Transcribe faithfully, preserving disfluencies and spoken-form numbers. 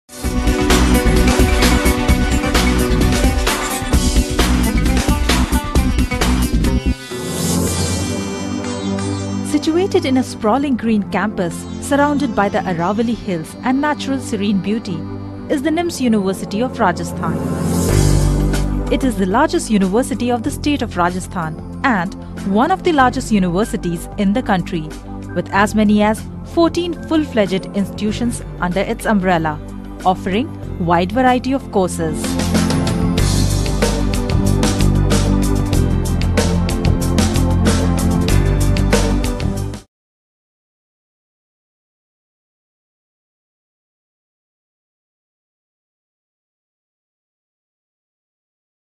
Situated in a sprawling green campus surrounded by the Aravalli Hills and natural serene beauty is the NIMS University of Rajasthan. It is the largest university of the state of Rajasthan and one of the largest universities in the country, with as many as fourteen full-fledged institutions under its umbrella, offering wide variety of courses.